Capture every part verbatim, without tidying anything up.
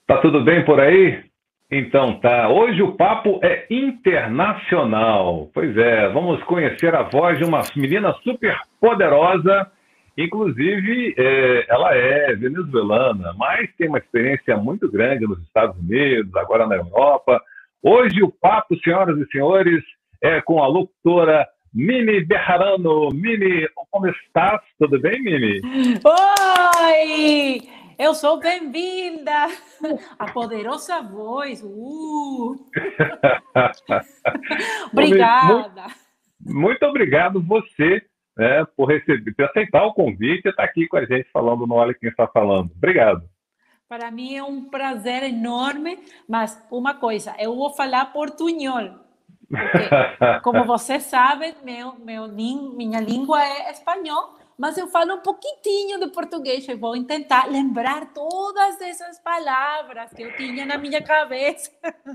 Tá tudo bem por aí? Então tá. Hoje o papo é internacional. Pois é, vamos conhecer a voz de uma menina super poderosa. Inclusive, é, ela é venezuelana, mas tem uma experiência muito grande nos Estados Unidos, agora na Europa. Hoje o papo, senhoras e senhores, é com a locutora Mimi Bejarano. Mimi, como estás? Tudo bem, Mimi? Oi! Eu sou bem-vinda! A poderosa voz! Uh! Ô, Mimi, muito, Obrigada! muito obrigado você, né, por receber, por aceitar o convite e estar aqui com a gente falando no Olha Quem Está Falando. Obrigado. Para mim é um prazer enorme, mas uma coisa, eu vou falar portunhol, porque, como você sabe, meu, meu, minha língua é espanhol, mas eu falo um pouquinho de português. Eu vou tentar lembrar todas essas palavras que eu tinha na minha cabeça.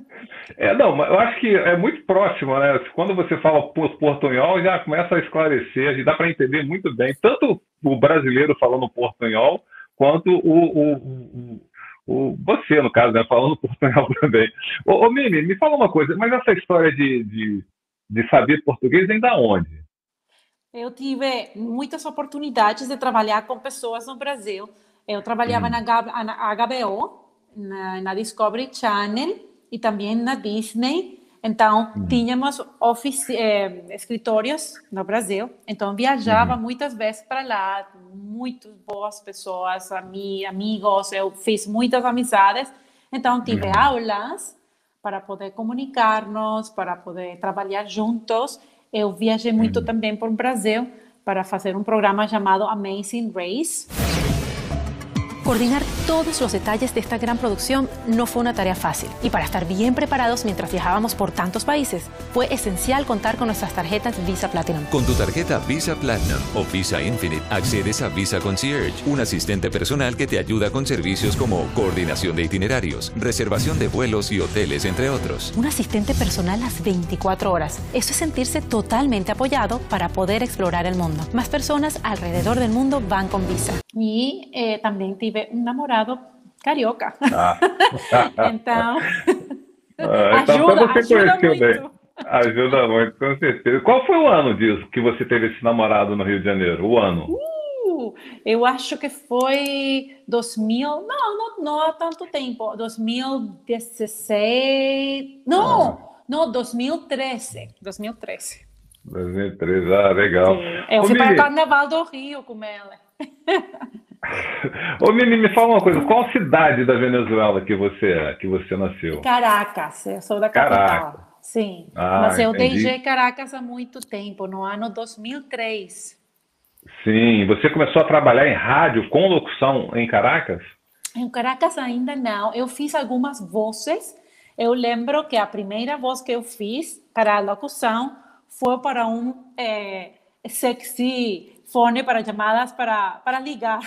É, não, mas eu acho que é muito próximo, né? Quando você fala por- portunhol, já começa a esclarecer, já dá para entender muito bem, tanto o brasileiro falando portunhol, quanto o, o, o, o- o- você, no caso, né, falando portunhol também. Ô, ô Mimi, me fala uma coisa, mas essa história de, de, de saber português vem da onde? Eu tive muitas oportunidades de trabalhar com pessoas no Brasil. Eu trabalhava na Hum, H- na H B O, na, na Discovery Channel e também na Disney. Então, hum, tínhamos ofici- eh, escritórios no Brasil. Então, viajava uhum, muitas vezes para lá, muito boas pessoas, ami- amigos. Eu fiz muitas amizades. Então, tive uhum, aulas para poder comunicar-nos, para poder trabalhar juntos. Eu viajei muito uhum. também por Brasil para fazer um programa chamado Amazing Race. Coordinar todos los detalles de esta gran producción no fue una tarea fácil. Y para estar bien preparados mientras viajábamos por tantos países, fue esencial contar con nuestras tarjetas Visa Platinum. Con tu tarjeta Visa Platinum o Visa Infinite accedes a Visa Concierge, un asistente personal que te ayuda con servicios como coordinación de itinerarios, reservación de vuelos y hoteles, entre otros. Un asistente personal las veinticuatro horas. Eso es sentirse totalmente apoyado para poder explorar el mundo. Más personas alrededor del mundo van con Visa. E eh, também tive um namorado carioca. Ah. Então, Ah, então, ajuda, então você ajuda conheceu bem. muito. Ajuda muito, com certeza. Qual foi o ano disso que você teve esse namorado no Rio de Janeiro? O ano? Uh, eu acho que foi dois mil, não, não, não há tanto tempo, dois mil e dezesseis, Ah, não, não, dois mil e treze, dois mil e treze. dois mil e treze. Ah, legal. Sim, eu Ô, fui para o Mimi, Carnaval do Rio com ela. ô, Mimi, me fala uma coisa. Qual cidade da Venezuela que você é, que você nasceu? Caracas, eu sou da Caraca. capital. Sim, Ah, mas eu entendi. deixei Caracas há muito tempo, no ano dois mil e três. Sim, você começou a trabalhar em rádio com locução em Caracas? Em Caracas ainda não. Eu fiz algumas vozes. Eu lembro que a primeira voz que eu fiz para a locução foi para um eh, sexy fone para chamadas para, para ligar.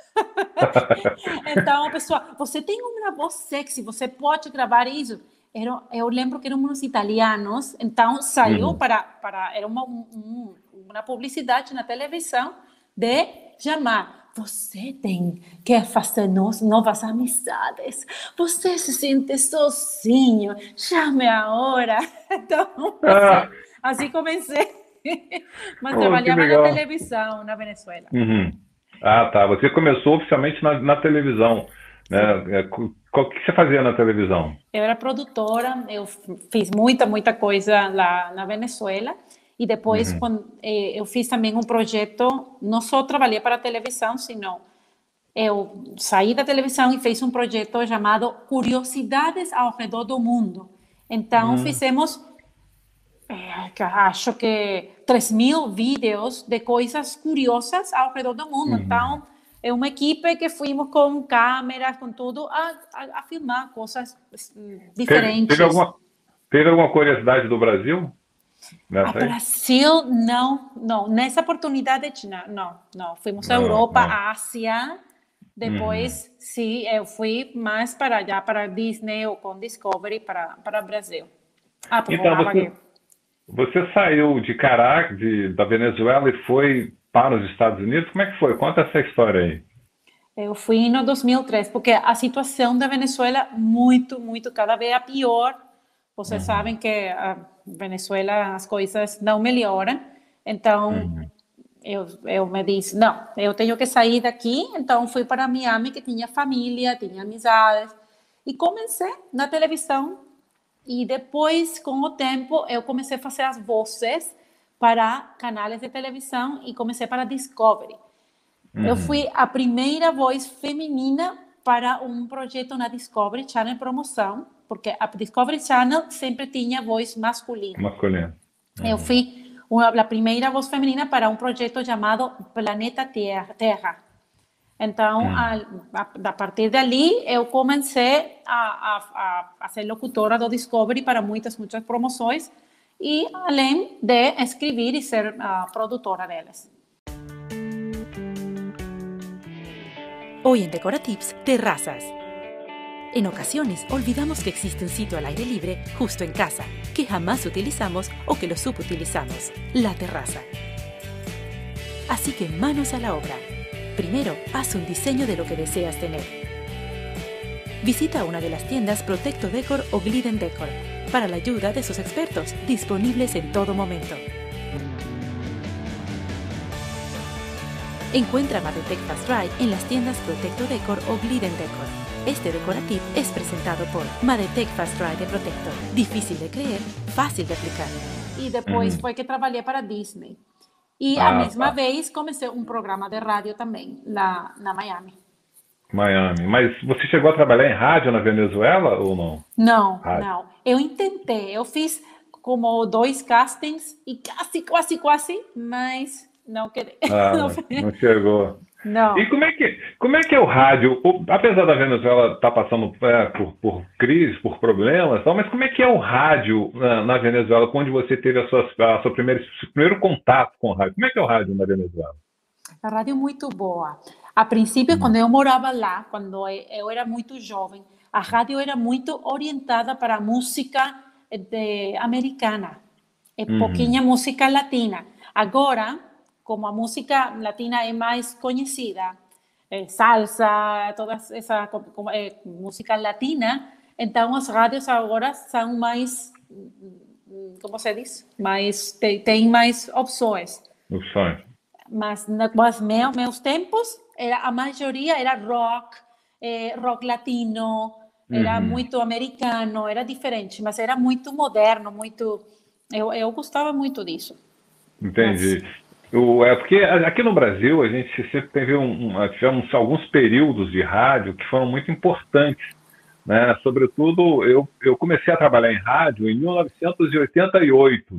Então, a pessoa, você tem uma voz sexy, você pode gravar isso? Era, eu lembro que eram uns italianos, então saiu Uhum. para, para era uma, um, uma publicidade na televisão de chamar. Você tem que fazer novas amizades. Você se sente sozinho. Chame agora. Então, Ah, assim, assim comecei. Mas pô, que trabalhava na legal. televisão, na Venezuela. Uhum. Ah, tá. Você começou oficialmente na, na televisão, Sim. né? É, co- O que você fazia na televisão? Eu era produtora, eu fiz muita, muita coisa lá na Venezuela. E depois Uhum. quando, eh, eu fiz também um projeto, não só trabalhei para a televisão, sino eu saí da televisão e fiz um projeto chamado Curiosidades ao redor do mundo. Então, Hum, fizemos, eh, que acho que três mil vídeos de coisas curiosas ao redor do mundo. uhum. Então, é uma equipe que fomos com câmeras, com tudo, a, a, a filmar coisas hum, Teve, teve diferentes. alguma, teve alguma curiosidade do Brasil A nessa aí? Brasil, não, não. Nessa oportunidade, não, não, não. Fomos à Não, Europa, não. à Ásia. Uhum. Depois, sim, eu fui mais para allá, para Disney ou com Discovery, para, para o Brasil. Ah, porque Então, morava você, aqui. você saiu de Caracas, de, da Venezuela, e foi para os Estados Unidos? Como é que foi? Conta essa história aí. Eu fui no dois mil e três, porque a situação da Venezuela muito, muito, cada vez é pior. Vocês Uhum. sabem que a Venezuela as coisas não melhoram. Então, Uhum. eu, eu me disse, não, eu tenho que sair daqui. Então, fui para Miami, que tinha família, tinha amizades. E comecei na televisão. E depois, com o tempo, eu comecei a fazer as vozes para canais de televisão e comecei para Discovery. Uhum. Eu fui a primeira voz feminina para um projeto na Discovery Channel Promoção, porque a Discovery Channel sempre tinha voz masculina. Masculino. Uhum. Eu fui uma, a primeira voz feminina para um projeto chamado Planeta Terra. Terra. Então, Uhum. a, a, a partir dali, eu comecei a, a, a ser locutora do Discovery para muitas, muitas promoções e além de escrever e ser a produtora delas. Hoy en Decoratips, terrazas. En ocasiones olvidamos que existe un sitio al aire libre justo en casa, que jamás utilizamos o que lo subutilizamos, la terraza. Así que manos a la obra. Primero, haz un diseño de lo que deseas tener. Visita una de las tiendas Protecto Decor o Gliden Decor para la ayuda de sus expertos, disponibles en todo momento. Encuentra Madetec Fast Dry en las tiendas Protecto Decor o Gliden Decor. Este decoratip es presentado por Madetec Fast Dry de Protector. Difícil de creer, fácil de aplicar. E depois uhum. foi que trabalhei para Disney. E ah, a mesma tá. vez comecei um programa de rádio também, lá na Miami. Miami. Mas você chegou a trabalhar em rádio na Venezuela ou não? Não, rádio. não. Eu tentei, eu fiz como dois castings e quase, quase, quase, mas não queria. Ah, não, não chegou. Não. E como é que, como é, que é o rádio? O, apesar da Venezuela estar tá passando é, por, por crise, por problemas, tal, mas como é que é o rádio na, na Venezuela, onde você teve a sua, a sua primeira, seu primeiro contato com o rádio? Como é que é o rádio na Venezuela? A rádio é muito boa. A princípio, hum. quando eu morava lá, quando eu era muito jovem, a rádio era muito orientada para a música de, americana, e uhum. pouquinha música latina. Agora, como a música latina é mais conhecida, é, salsa, toda essa é, música latina, então as rádios agora são mais, como se diz, mais, tem, tem mais opções. Opções. Mas nos meus, meus tempos, era, a maioria era rock, é, rock latino, era uhum. muito americano, era diferente, mas era muito moderno, muito... Eu, eu gostava muito disso. Entendi. Mas... O, é porque aqui no Brasil a gente sempre teve um, um, tivemos alguns períodos de rádio que foram muito importantes, né? Sobretudo, eu, eu comecei a trabalhar em rádio em mil novecentos e oitenta e oito.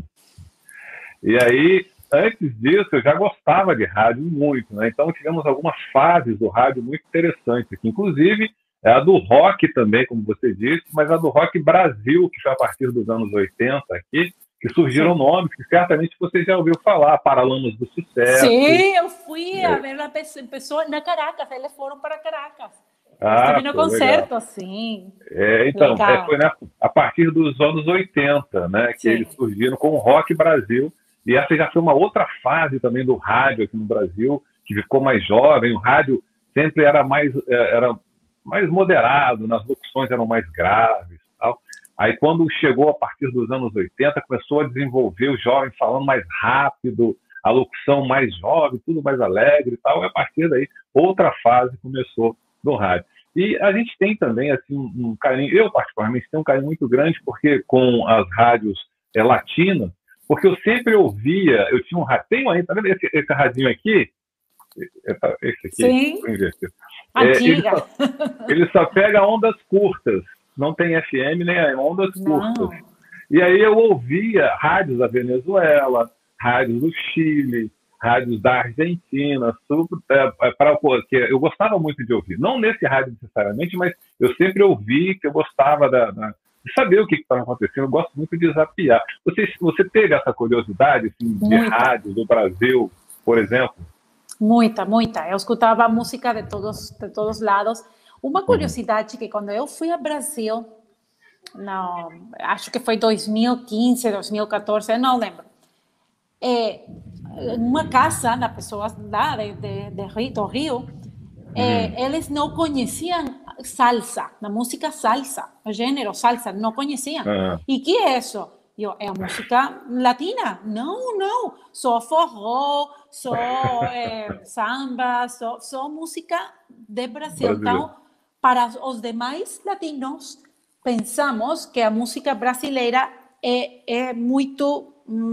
E aí, antes disso, eu já gostava de rádio muito, né? Então, tivemos algumas fases do rádio muito interessantes aqui. Inclusive, a do rock também, como você disse, mas a do rock Brasil, que foi a partir dos anos oitenta aqui, que surgiram Sim. nomes que certamente você já ouviu falar, Paralamas do Sucesso. Sim, eu fui é. a ver a pessoa na Caracas, eles foram para Caracas. Ah, Estive no concerto, sim. É, então, é, foi né, a partir dos anos oitenta, né, que Sim. eles surgiram com o Rock Brasil, e essa já foi uma outra fase também do rádio aqui no Brasil, que ficou mais jovem, o rádio sempre era mais, era mais moderado, nas locuções eram mais graves e tal. Aí, quando chegou a partir dos anos oitenta, começou a desenvolver o jovem falando mais rápido, a locução mais jovem, tudo mais alegre e tal. E a partir daí, outra fase começou no rádio. E a gente tem também assim, um carinho, eu particularmente tenho um carinho muito grande porque com as rádios é, latinas, porque eu sempre ouvia, eu tinha um rádio, tenho ainda, tá vendo esse, esse radinho aqui? Esse aqui, Sim, é, ele, só, ele só pega ondas curtas. Não tem F M nem ondas curtas. Não. E aí eu ouvia rádios da Venezuela, rádios do Chile, rádios da Argentina, super, é, para, que eu gostava muito de ouvir. Não nesse rádio necessariamente, mas eu sempre ouvi que eu gostava da, da, de saber o que estava acontecendo. Eu gosto muito de zapear. Você, você teve essa curiosidade assim, de rádios do Brasil, por exemplo? Muita, muita. Eu escutava música de todos, de todos lados. Uma curiosidade que quando eu fui ao Brasil, não, acho que foi dois mil e quinze, dois mil e quatorze, eu não lembro. É, uma casa da pessoa lá de, de, de Rio, do Rio, é, eles não conheciam salsa, na música salsa, o gênero salsa, não conheciam. Uhum. E que é isso? Eu, é a música latina? Não, não. Só forró, só é, samba, só, só música de Brasil. Brasileiro. Então, para os demais latinos, pensamos que a música brasileira é, é muito,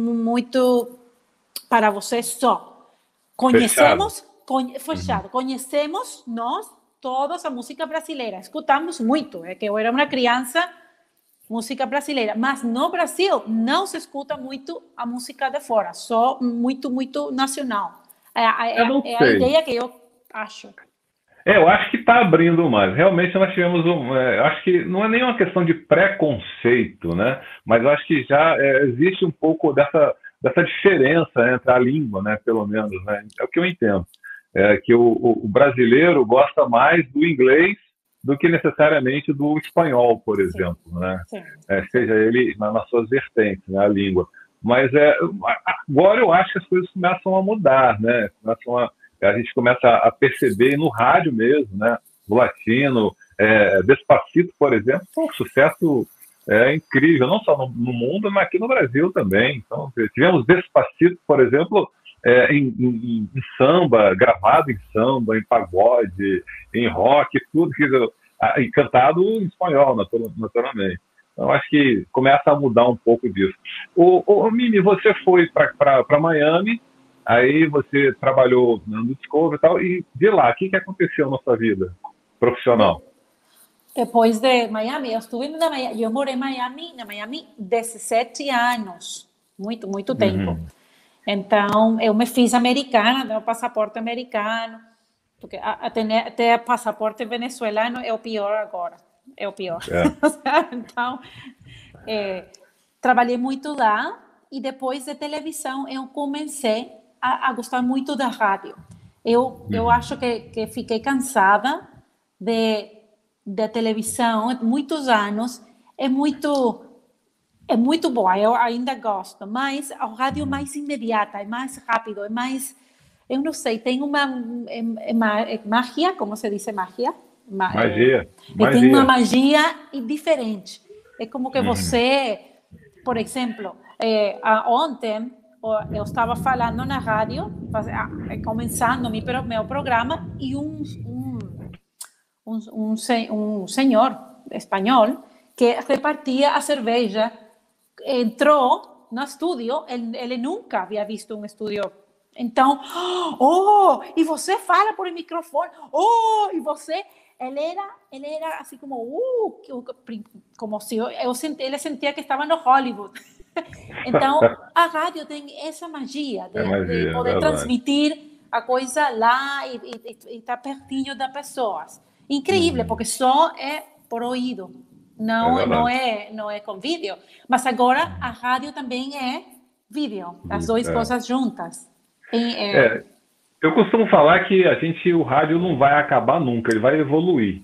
muito para vocês só. Conhecemos, conhe, fechado, uhum. Conhecemos nós todos a música brasileira, escutamos muito, é que eu era uma criança, música brasileira, mas no Brasil não se escuta muito a música de fora, só muito, muito nacional. É, é, é a ideia que eu acho. É, eu acho que está abrindo mais. Realmente nós tivemos um... É, acho que não é nem uma questão de preconceito, né? Mas eu acho que já é, existe um pouco dessa, dessa diferença entre a língua, né? Pelo menos, né? É o que eu entendo. É que o, o brasileiro gosta mais do inglês do que necessariamente do espanhol, por exemplo, sim, né? Sim. É, seja ele na, nas suas vertentes, né? A língua. Mas é, agora eu acho que as coisas começam a mudar, né? Começam a A gente começa a perceber no rádio mesmo, né? O latino, é, Despacito, por exemplo, foi um sucesso é, incrível, não só no, no mundo, mas aqui no Brasil também. Então, tivemos Despacito, por exemplo, é, em, em, em samba, gravado em samba, em pagode, em rock, tudo, e cantado em espanhol, naturalmente. Então, acho que começa a mudar um pouco disso. O, o Mimi, você foi para Miami, aí você trabalhou no Discovery e tal, e de lá, o que, que aconteceu na sua vida profissional? Depois de Miami, eu estive na Miami, eu morei em Miami, na Miami, dezessete anos, muito, muito tempo. Uhum. Então, eu me fiz americana, meu passaporte americano, porque até, até passaporte venezuelano é o pior agora, é o pior. É. Então, é, trabalhei muito lá, e depois de televisão eu comecei a, a gostar muito da rádio. Eu, uhum. eu acho que, que fiquei cansada de, de televisão, muitos anos, é muito, é muito boa, eu ainda gosto, mas a rádio é mais imediata, é mais rápido, é mais, eu não sei, tem uma é, é, é magia, como se diz magia? Magia. É, magia. Tem uma magia diferente. É como que uhum. você, por exemplo, é, ontem, eu estava falando na rádio, começando meu, meu programa, e um, um, um, um, um senhor espanhol que repartia a cerveja entrou no estúdio, ele, ele nunca havia visto um estúdio. Então, oh, e você fala por microfone, oh, e você... Ele era, ele era assim como, uh, como se eu, eu senti, ele sentia que estava no Hollywood. Então, a rádio tem essa magia de, é magia, de poder é transmitir a coisa lá e estar pertinho das pessoas. Incrível, hum. porque só é por ouvido, não é, não, é, não é com vídeo. Mas agora a rádio também é vídeo, as duas é. coisas juntas. E, é, é. Eu costumo falar que a gente, o rádio não vai acabar nunca, ele vai evoluir,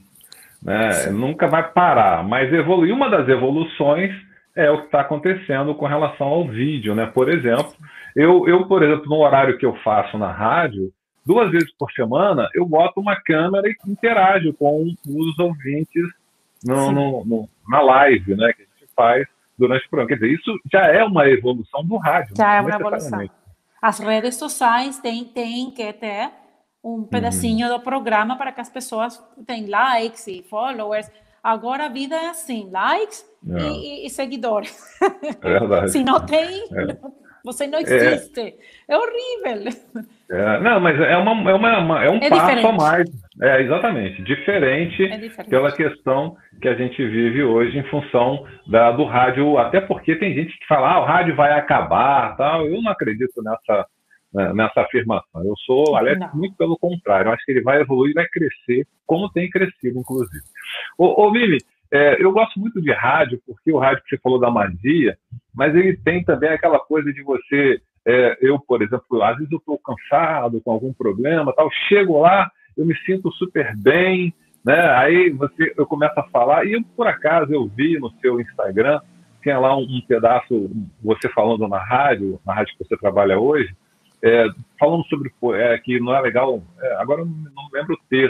né? Nunca vai parar, mas evoluir. Uma das evoluções é o que está acontecendo com relação ao vídeo, né? Por exemplo, eu, eu, por exemplo, no horário que eu faço na rádio, duas vezes por semana, eu boto uma câmera e interajo com os ouvintes no, no, no, na live, né? Que a gente faz durante o programa. Quer dizer, isso já é uma evolução do rádio. Já é uma evolução. As redes sociais têm, têm que ter um pedacinho uhum. do programa para que as pessoas tenham likes e followers. Agora a vida é assim, likes é. E, e, e seguidores. É verdade. Se não tem, é. você não existe. É, é horrível. É, não, mas é, uma, é, uma, uma, é um é passo diferente. a mais. É, exatamente. Diferente, é diferente pela questão que a gente vive hoje em função da, do rádio, até porque tem gente que fala, ah, o rádio vai acabar, tal. Eu não acredito nessa, nessa afirmação. Eu sou, aliás, não. muito pelo contrário. Eu acho que ele vai evoluir e vai crescer, como tem crescido, inclusive. Ô, ô Mimi, é, eu gosto muito de rádio, porque o rádio que você falou da magia, mas ele tem também aquela coisa de você... É, eu, por exemplo, às vezes eu estou cansado, com algum problema, tal, chego lá, eu me sinto super bem, né? Aí você, eu começo a falar, e eu, por acaso eu vi no seu Instagram, tinha lá um, um pedaço, você falando na rádio, na rádio que você trabalha hoje, é, falando sobre é, que não é legal, é, agora eu não, não lembro o texto,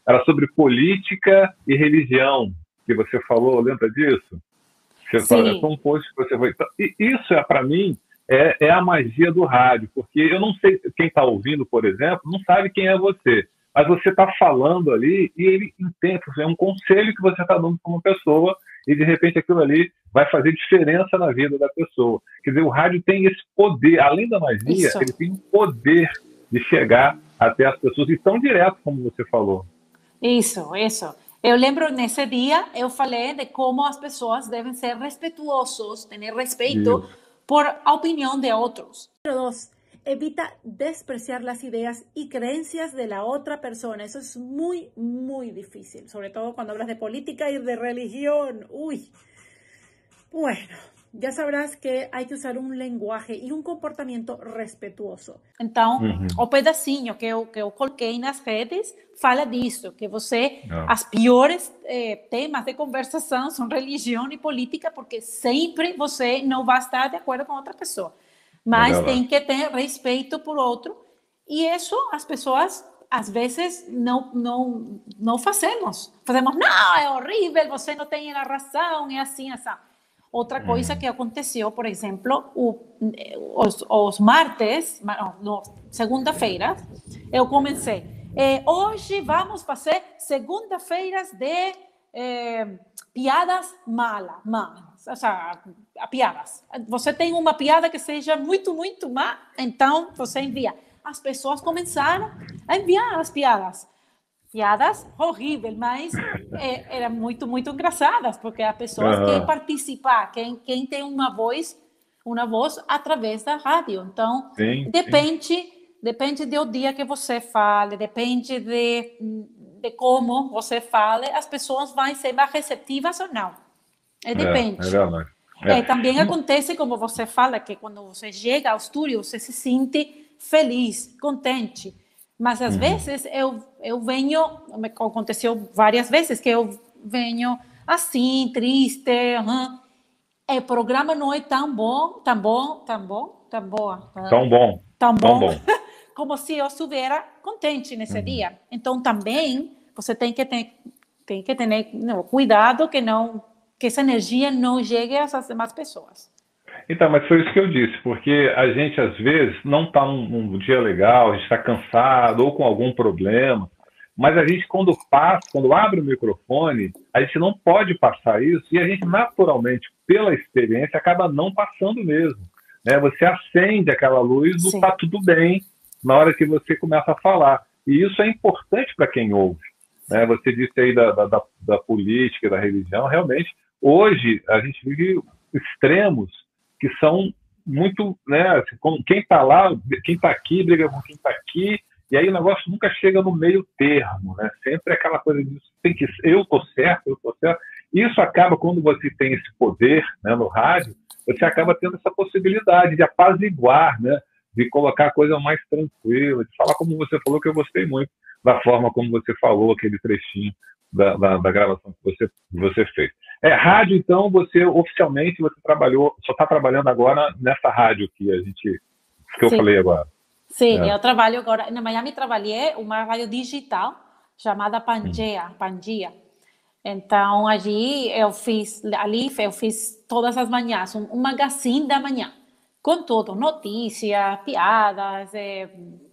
era sobre política e religião, que você falou, lembra disso? Você falou, foi um post que você foi... E isso, é, para mim, é, é a magia do rádio, porque eu não sei, quem está ouvindo, por exemplo, não sabe quem é você, mas você está falando ali e ele entende, é um conselho que você está dando para uma pessoa e, de repente, aquilo ali vai fazer diferença na vida da pessoa. Quer dizer, o rádio tem esse poder, além da magia, isso. Ele tem o poder de chegar até as pessoas e tão direto, como você falou. Isso, isso. Eu lembro, nesse dia, eu falei de como as pessoas devem ser respeituosos, ter respeito isso. por a opinión de otros. Número dos, evita despreciar las ideas y creencias de la otra persona. Eso es muy, muy difícil, sobre todo cuando hablas de política y de religión. Uy, bueno, ya sabrás que hay que usar um linguagem e um comportamento respetuoso. Então, uhum. o pedacinho que eu, que eu coloquei nas redes fala disso, que você, oh. as piores eh, temas de conversação são religião e política, porque sempre você não vai estar de acordo com outra pessoa. Mas Legal. Tem que ter respeito por outro, e isso as pessoas, às vezes, não, não, não fazemos. Fazemos, não, é horrível, você não tem a razão, é assim, assim. Outra coisa que aconteceu, por exemplo, o, os, os martes, não, segunda-feira, eu comecei. Eh, hoje vamos fazer segunda-feiras de eh, piadas malas, malas, ou seja, piadas. Você tem uma piada que seja muito, muito má, então você envia. As pessoas começaram a enviar as piadas. Piadas horríveis, mas é, eram muito, muito engraçadas, porque as pessoas uhum. querem participar, quem, quem tem uma voz, uma voz através da rádio. Então, sim, depende, sim. depende do dia que você fale, depende de, de como você fale, as pessoas vão ser mais receptivas ou não. É, depende. É, é verdade. É. É, também acontece, como você fala, que quando você chega ao estúdio, você se sente feliz, contente. Mas às uhum. vezes eu, eu venho, me aconteceu várias vezes que eu venho assim, triste, uhum. o programa não é tão bom, tão bom, tão bom, tão boa. Tão bom. Tão bom, tão bom. Como se eu estivesse contente nesse uhum. dia. Então também você tem que ter, tem que ter não, cuidado que, não, que essa energia não chegue às demais pessoas. Então, mas foi isso que eu disse, porque a gente, às vezes, não está num, num dia legal, a gente está cansado ou com algum problema, mas a gente, quando passa, quando abre o microfone, a gente não pode passar isso e a gente, naturalmente, pela experiência, acaba não passando mesmo. Né? Você acende aquela luz do tá tudo bem na hora que você começa a falar. E isso é importante para quem ouve. Né? Você disse aí da, da, da política, da religião, realmente, hoje a gente vive extremos que são muito, né, quem está lá, quem está aqui, briga com quem está aqui, e aí o negócio nunca chega no meio termo, né, sempre é aquela coisa de, tem que, eu estou certo, eu estou certo, isso acaba, quando você tem esse poder, né, no rádio, você acaba tendo essa possibilidade de apaziguar, né, de colocar a coisa mais tranquila, de falar como você falou, que eu gostei muito da forma como você falou, aquele trechinho da, da, da gravação que você, você fez. É, rádio, então, você oficialmente você trabalhou, só está trabalhando agora nessa rádio que a gente, que eu Sim. falei agora. Sim, é. eu trabalho agora, na Miami trabalhei uma rádio digital chamada Pangea, hum. Pangea. Então, ali eu fiz, ali eu fiz todas as manhãs, um, um magazine da manhã, com tudo, notícias, piadas, é,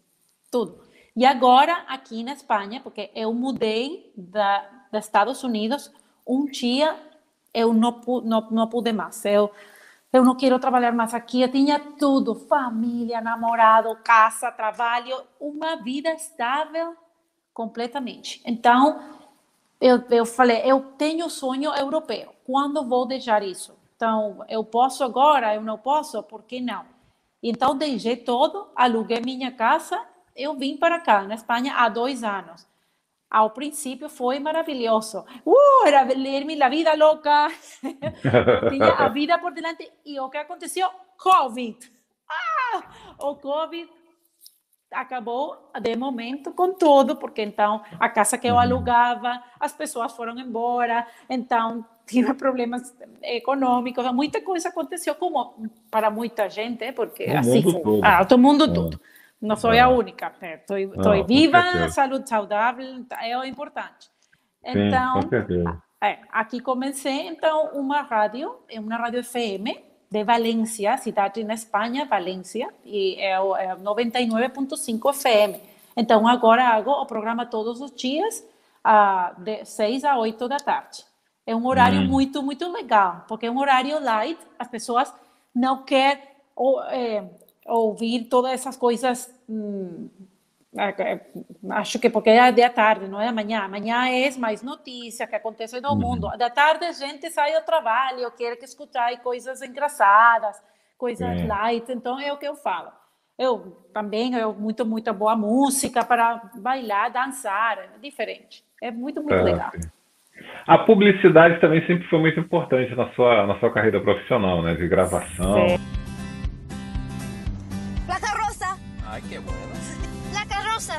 tudo. E agora, aqui na Espanha, porque eu mudei da, dos Estados Unidos, um dia eu não, não, não pude mais. Eu, eu não quero trabalhar mais aqui. Eu tinha tudo, família, namorado, casa, trabalho, uma vida estável completamente. Então, eu, eu falei, eu tenho sonho europeu. Quando vou deixar isso? Então, eu posso agora, eu não posso, por que não? Então, deixei todo, aluguei minha casa, eu vim para cá, na Espanha, há dois anos. Ao princípio foi maravilhoso. Uh, era ler-me a vida louca. Tinha a vida por delante. E o que aconteceu? Covid. Ah, o Covid acabou, de momento, com tudo, porque então a casa que eu alugava, as pessoas foram embora, então tive problemas econômicos, muita coisa aconteceu, como para muita gente, porque o assim mundo foi. Todo. Ah, todo mundo tudo. não sou Ah. a única. Estou Não, com viva, certeza. saúde saudável, é o importante. Sim, Então, com certeza. é, aqui comecei, então, uma rádio, é uma rádio F M de Valência, cidade na Espanha, Valência, e é o é noventa e nove ponto cinco F M. Então, agora hago o programa todos os dias, ah, de seis a oito da tarde. É um horário Hum. muito, muito legal, porque é um horário light, as pessoas não querem ou, é, ouvir todas essas coisas, hum, acho que porque é de tarde, não é amanhã. Amanhã é mais notícia que acontece no mundo. Da tarde a gente sai ao trabalho, quer que escutar coisas engraçadas, coisas Sim. light. Então é o que eu falo. Eu também, eu muito, muito boa música para bailar, dançar, é diferente. É muito, muito Ah, legal. sim. A publicidade também sempre foi muito importante na sua, na sua carreira profissional, né? De gravação. Sim. Placa rosa. Ay, qué bueno. Placa rosa.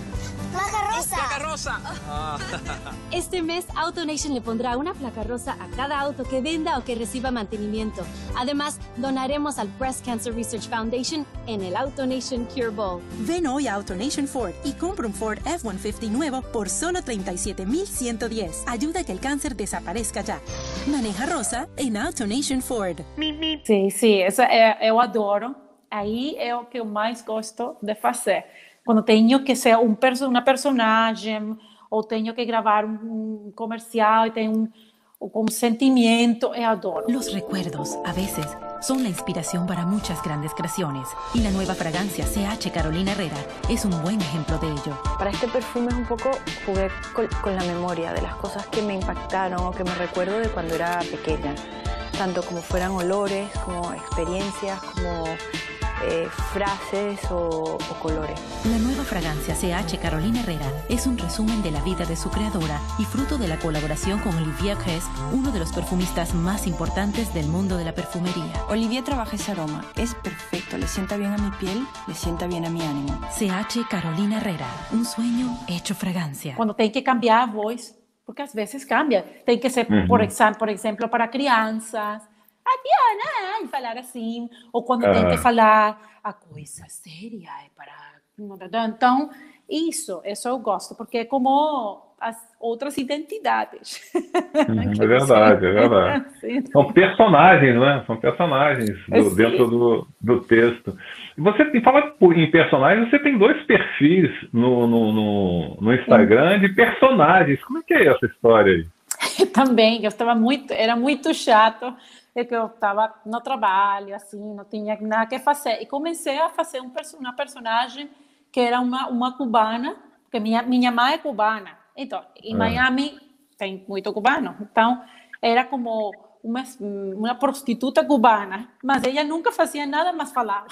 Placa rosa. Placa rosa. Ah. Este mes AutoNation le pondrá una placa rosa a cada auto que venda o que reciba mantenimiento. Además, donaremos al Breast Cancer Research Foundation en el AutoNation Cure Bowl. Ven hoy a AutoNation Ford y compra un Ford F ciento cincuenta nuevo por solo treinta y siete mil ciento diez. Ayuda a que el cáncer desaparezca ya. Maneja rosa en AutoNation Ford. Sim, sim, essa é, eu adoro. Aí é o que eu mais gosto de fazer. Quando tenho que ser um perso uma personagem, ou tenho que gravar um, um comercial e tem um, um consentimento, eu adoro. Los recuerdos, a veces, son la inspiración para muchas grandes creaciones. Y la nueva fragancia C H Carolina Herrera es un buen ejemplo de ello. Para este perfume un poco jugué con, con la memoria de las cosas que me impactaron o que me recuerdo de cuando era pequeña. Tanto como fueran olores, como experiencias, como eh, frases o, o colores. La nueva fragancia C H Carolina Herrera es un resumen de la vida de su creadora y fruto de la colaboración con Olivier Kress, uno de los perfumistas más importantes del mundo de la perfumería. Olivier trabaja ese aroma, es perfecto, le sienta bien a mi piel, le sienta bien a mi ánimo. C H Carolina Herrera, un sueño hecho fragancia. Quando tem que cambiar a voz, porque às vezes cambia. Tem que ser, Uhum. por, exa- por exemplo, para crianças. A Diana, e falar assim. Ou quando tem Ah. que falar a coisa séria, é para... Então, isso, isso eu gosto, porque é como as outras identidades. Uhum, é verdade, é verdade. Sim. São personagens, né? São personagens do- Sim. dentro do, do texto. E você tem, fala por- em personagens, você tem dois perfis no, no, no, no Instagram de personagens. Como é que é essa história aí? Também, eu estava muito, era muito chato, é que eu estava no trabalho, assim, não tinha nada que fazer. E comecei a fazer um, perso- uma personagem que era uma, uma cubana, porque minha, minha mãe é cubana. Então, em Ah. Miami tem muito cubano. Então, era como uma, uma prostituta cubana, mas ela nunca fazia nada, mas falava.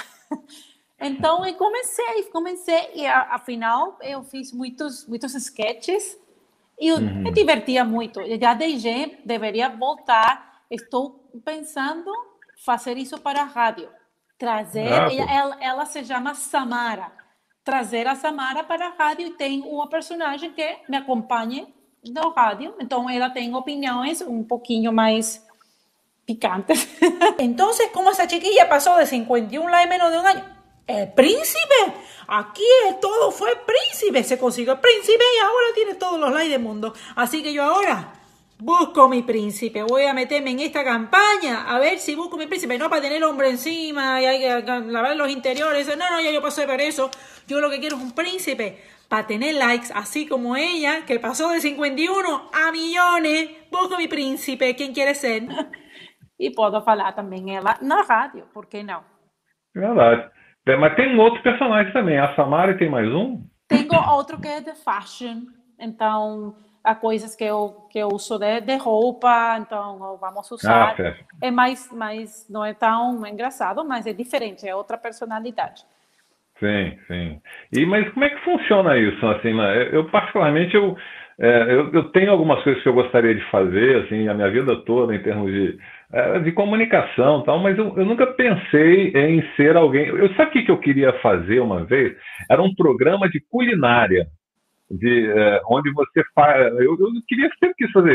Então, eu comecei, comecei, e a- afinal, eu fiz muitos, muitos sketches, e eu Uhum. me divertia muito. Eu já deixei, deveria voltar. Estou pensando fazer isso para a rádio. Trazer, Ah, pô. ela, ela, ela se chama Samara. Trazer a Samara para a rádio e tem uma personagem que me acompanha no rádio. Então, ela tem opiniões um pouquinho mais picantes. Entonces, ¿cómo esa chiquilla pasó de cincuenta y uno la en menos de un año? ¿El príncipe? Aquí es, todo fue príncipe. Se consiguió el príncipe y ahora tiene todos los likes del mundo. Así que yo ahora busco mi príncipe. Voy a meterme en esta campaña a ver si busco mi príncipe. No para tener hombre encima y hay que lavar los interiores. No, no, ya yo pasé por eso. Yo lo que quiero es un príncipe para tener likes, así como ella, que pasó de cincuenta y uno a millones. Busco mi príncipe. ¿Quién quiere ser? E posso falar também ela na rádio, por que não? Verdade. É, mas tem um outro personagem também. A Samara e tem mais um? Tenho outro que é de fashion, então há coisas que eu que eu uso de, de roupa, então vamos usar. Ah, certo. É mais, mais não é tão engraçado, mas é diferente, é outra personalidade. Sim, sim. E, mas como é que funciona isso? Assim, né? Eu, particularmente, eu, é, eu, eu tenho algumas coisas que eu gostaria de fazer, assim, a minha vida toda, em termos de, é, de comunicação e tal, mas eu, eu nunca pensei em ser alguém. Eu, sabe o que que eu queria fazer uma vez? Era um programa de culinária, de, é, onde você faz. Eu, eu queria sempre quis fazer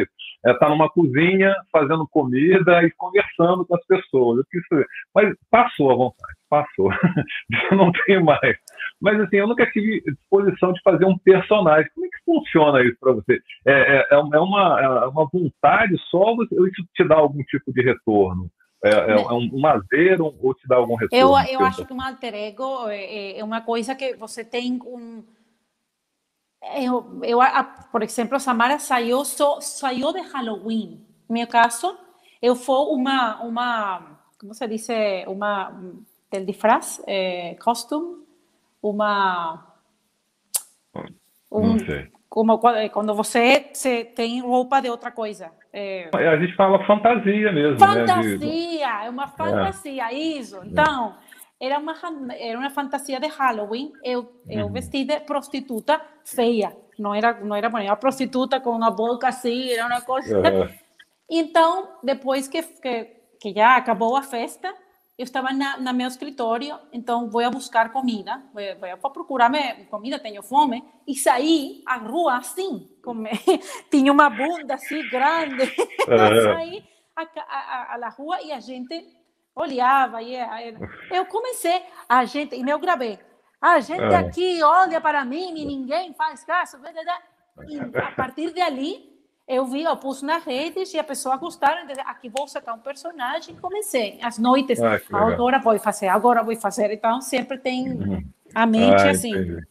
estar numa cozinha fazendo comida e conversando com as pessoas. Eu quis fazer. Mas passou a vontade, passou. Eu não tenho mais. Mas assim, eu nunca tive disposição de fazer um personagem. Como é que funciona isso para você? É, é, é uma, é uma vontade só ou isso te dá algum tipo de retorno? É, é, é um, um lazer ou te dá algum retorno? Eu, eu acho que um alter ego é, é uma coisa que você tem um... Eu, eu, por exemplo, Samara saiu, só, saiu de Halloween. No meu caso, eu fui uma, uma como se diz, uma, del disfraz, é, costume, uma... Um, não sei. Como quando você se, tem roupa de outra coisa. É... A gente fala fantasia mesmo. Fantasia, né? é uma fantasia, é. isso. Então, era uma, era uma fantasia de Halloween. Eu, eu uhum. vesti de prostituta feia. Não era, não era, era prostituta com a boca assim, era uma coisa... Uhum. Então, depois que, que, que já acabou a festa, eu estava na, na meu escritório, então vou a buscar comida, vou, vou procurar comida, tenho fome, e saí à rua assim, como, tinha uma bunda assim grande, uhum. saí à a, a, a rua e a gente olhava, e eu comecei, a gente, e eu gravei, a gente uhum. aqui olha para mim e ninguém faz caso, e a partir de ali, eu vi, eu pus nas redes e a pessoa gostaram, aqui vou sacar um personagem e comecei. Às noites, ah, agora vou fazer, agora vou fazer. Então, sempre tem uhum. a mente ah, assim.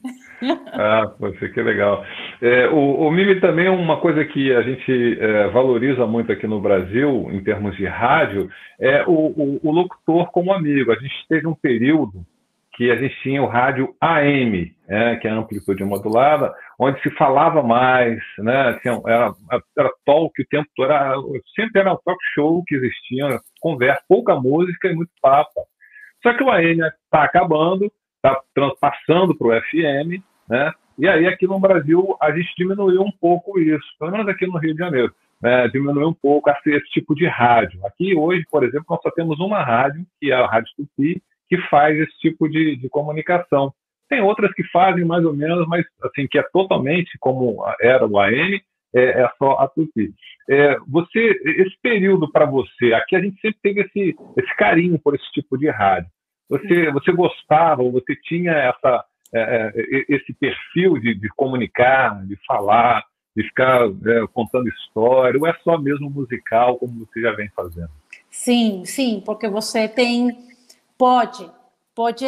Ah, pode que legal. É, o, o Mimi também é uma coisa que a gente é, valoriza muito aqui no Brasil, em termos de rádio, é o, o, o locutor como amigo. A gente teve um período que a gente tinha o rádio A M, é, que é a amplitude modulada, onde se falava mais, né? Tinha, era, era talk o tempo todo, era, sempre era um talk show que existia, conversa, pouca música e muito papo. Só que o A M está acabando, está passando para o F M, né? E aí aqui no Brasil a gente diminuiu um pouco isso, pelo menos aqui no Rio de Janeiro, né? Diminuiu um pouco esse, esse tipo de rádio. Aqui hoje, por exemplo, nós só temos uma rádio, que é a Rádio Tupi, que faz esse tipo de, de comunicação. Tem outras que fazem mais ou menos, mas assim, que é totalmente como era o A M, é, é só a Tupi. É, você, esse período para você, aqui a gente sempre teve esse, esse carinho por esse tipo de rádio. Você, você gostava, ou você tinha essa, é, esse perfil de, de comunicar, de falar, de ficar é, contando história, ou é só mesmo musical, como você já vem fazendo? Sim, sim, porque você tem... Pode, pode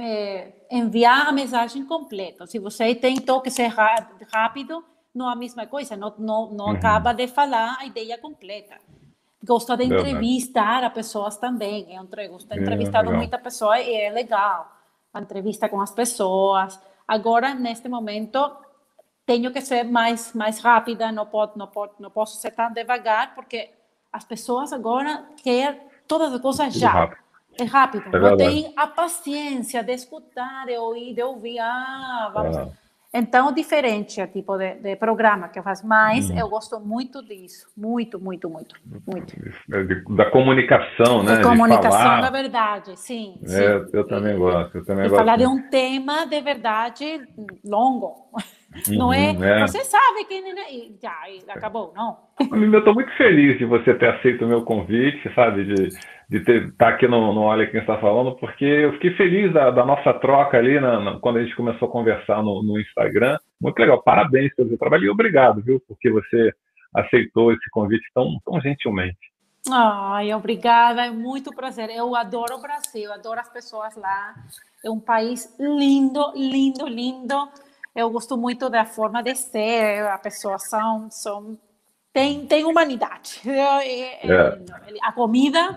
é, enviar a mensagem completa. Se você tentou que ser rápido, não é a mesma coisa, não, não, não uhum. acaba de falar a ideia completa. Gosto de entrevistar a pessoas também. Eu gosto de entrevistar é, muita pessoa e é legal. A entrevista com as pessoas. Agora, neste momento, tenho que ser mais, mais rápida, não, pode, não, pode, não posso ser tão devagar, porque as pessoas agora querem todas as coisas já. Rápido. É rápido, é não tem a paciência de escutar, de ouvir, de ouvir, ah, vamos... Ah. Então, diferente o tipo de, de programa que faz, mas hum. eu gosto muito disso, muito, muito, muito, muito. Da comunicação, né? De comunicação, da verdade, sim. É, sim. Eu também gosto, eu também de gosto. falar de um tema de verdade longo, uhum, não é, é? Você sabe que e já acabou, não? Eu estou muito feliz de você ter aceito o meu convite, sabe, de, de ter, estar aqui no, no Olha Quem Está Falando, porque eu fiquei feliz da, da nossa troca ali, na, na, quando a gente começou a conversar no, no Instagram. Muito legal, parabéns pelo seu trabalho e obrigado, viu, porque você aceitou esse convite tão, tão gentilmente. Ai, obrigada, é muito prazer. Eu adoro o Brasil, eu adoro as pessoas lá. É um país lindo, lindo, lindo. Eu gosto muito da forma de ser, as pessoas são, são tem, tem humanidade. É, é, é. A comida...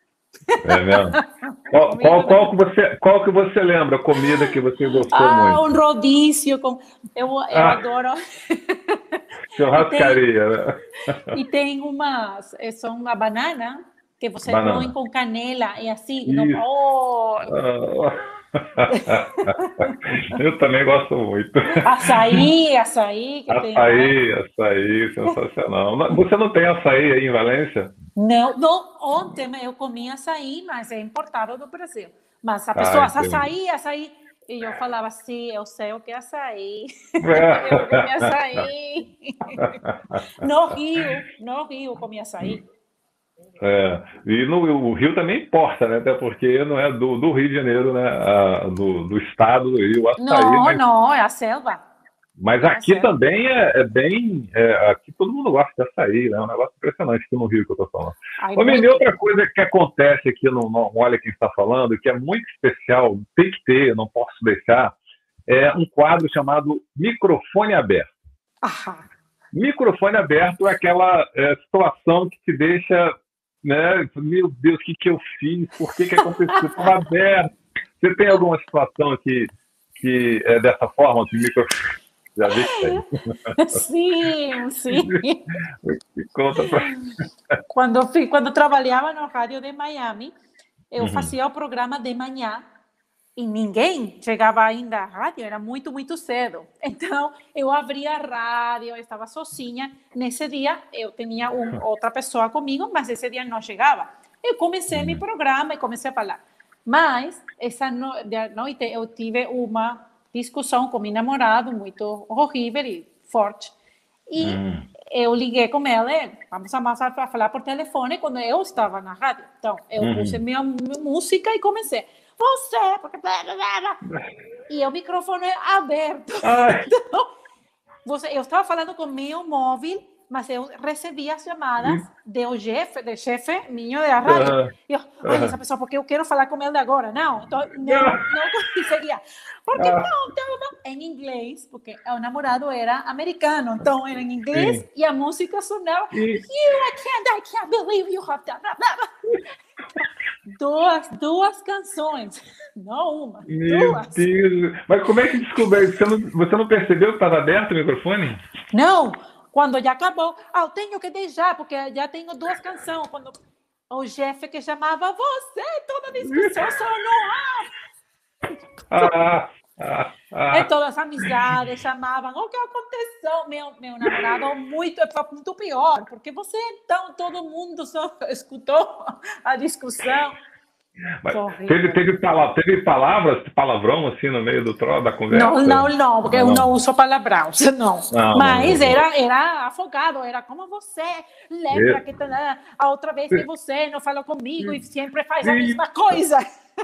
É mesmo? Qual, qual, qual, que você, qual que você lembra, a comida que você gostou ah, muito? Ah, um rodízio. Com, eu eu ah, adoro... Churrascaria, né? E tem umas... São uma banana que você banana. põe com canela e assim... Não, oh. oh. Eu também gosto muito. Açaí, açaí. Que açaí, tem, né? açaí, sensacional. Você não tem açaí aí em Valência? Não, não, ontem eu comi açaí, mas é importado do Brasil. Mas a pessoa, ah, açaí, açaí, E eu falava assim, eu sei o que é açaí. Eu comi açaí. No Rio, no Rio comi açaí. É, e no, o Rio também importa, né? Até porque não é do, do Rio de Janeiro, né? A, do, do estado do Rio, o açaí. Não, mas, não, é a selva. mas é aqui também é, é bem... É, aqui todo mundo gosta de açaí, né? É um negócio impressionante aqui no Rio que eu tô falando. Ai, Ô, Mimi, outra coisa que acontece aqui no, no Olha Quem Está Falando, que é muito especial, tem que ter, não posso deixar, é um quadro chamado Microfone Aberto. Aham. Microfone aberto é aquela é, situação que te deixa... Né? Meu Deus, o que, que eu fiz? Por que, que aconteceu? Estava aberto. Você tem alguma situação que, que é dessa forma? De micro... Já vi que Sim, sim. Conta pra... quando, quando trabalhava no rádio de Miami, eu uhum. fazia o programa de manhã e ninguém chegava ainda à rádio, era muito, muito cedo. Então, eu abria a rádio, eu estava sozinha. Nesse dia, eu tinha um, outra pessoa comigo, mas esse dia não chegava. Eu comecei meu programa e comecei a falar. Mas, essa no, noite, eu tive uma discussão com meu namorado, muito horrível e forte. E hum. eu liguei com ele, vamos a falar por telefone, quando eu estava na rádio. Então, eu hum. pus minha música e comecei. Você, porque... E o microfone é aberto. Então, você, eu estava falando com meu móvel, mas eu recebia as chamadas do chefe, do chefe minha da rádio. Uh, e eu, ai, uh, essa pessoa, porque eu quero falar com ele agora. Não, então, não, não conseguia. Porque uh, não, não, não, em inglês, porque o namorado era americano, então era em inglês sim. e a música sonava. Sim. You, I can't, I can't believe you have done that. Duas, duas canções, não uma, Meu duas. Deus. Mas como é que descobriu? Você não, você não percebeu que estava aberto o microfone? Não, quando já acabou, ah, eu tenho que deixar, porque já tenho duas canções. Quando o chefe que chamava você, toda discussão só no ar. Ah, ah, ah. E todas as amizades chamavam, o que aconteceu? Meu, meu namorado muito, muito pior, porque você, então, todo mundo só escutou a discussão. Mas teve, teve, palavras, teve palavras, palavrão, assim, no meio do tro, da conversa? Não, não, não, porque ah, não. eu não uso palavrão, não. não Mas não, não, era, era afogado, era como você, lembra que a outra vez que você não falou comigo e sempre faz a mesma coisa.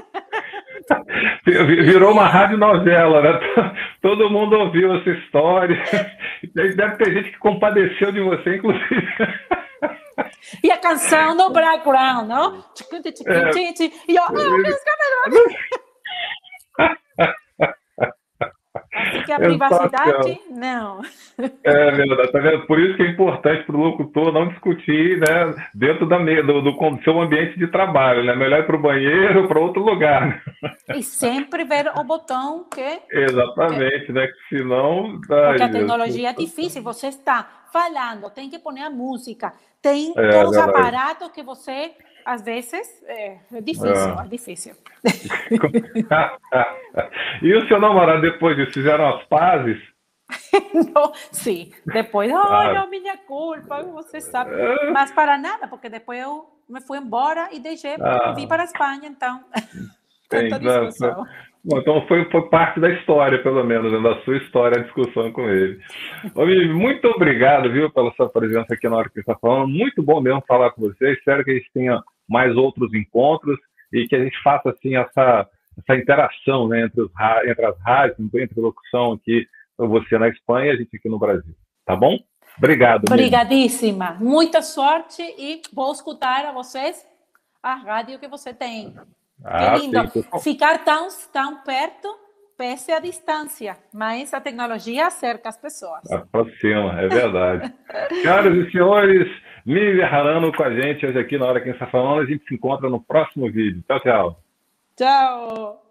Virou uma radionovela, né? Todo mundo ouviu essa história. Deve ter gente que compadeceu de você, inclusive. E a canção no background, não? É. E eu, assim que a privacidade, não. É verdade, tá vendo? Por isso que é importante para o locutor não discutir, né, dentro da, do, do seu ambiente de trabalho, né? Melhor ir para o banheiro ou para outro lugar. E sempre ver o botão que... Exatamente, que... né? Que senão... Porque a tecnologia é difícil, você está falando, tem que pôr a música, tem é, todos os aparatos que você... Às vezes é, é difícil, ah. é difícil. E o seu namorado, depois disso, fizeram as pazes? Não, sim, depois, oh, ah. não, minha culpa, você sabe. Mas para nada, porque depois eu me fui embora e deixei, ah. vim para a Espanha, então. Tanta discussão. Bom, então foi, foi parte da história, pelo menos, né, da sua história, a discussão com ele. Ô, Mimi, muito obrigado, viu, pela sua presença aqui na hora que você está falando. Muito bom mesmo falar com você. Espero que a gente tenha mais outros encontros e que a gente faça assim essa, essa interação, né, entre, os, entre as rádios, entre a locução aqui, você na Espanha e a gente aqui no Brasil. Tá bom? Obrigado. Obrigadíssima. Mimi. Muita sorte e vou escutar a vocês a rádio que você tem. Ah, que lindo. Sim. Ficar tão, tão perto, pese a distância, mas a tecnologia acerca as pessoas. Aproxima, é verdade. Senhoras e senhores, Mimi Bejarano com a gente hoje aqui na Hora Quem Está Falando. A gente se encontra no próximo vídeo. Tchau, tchau. Tchau.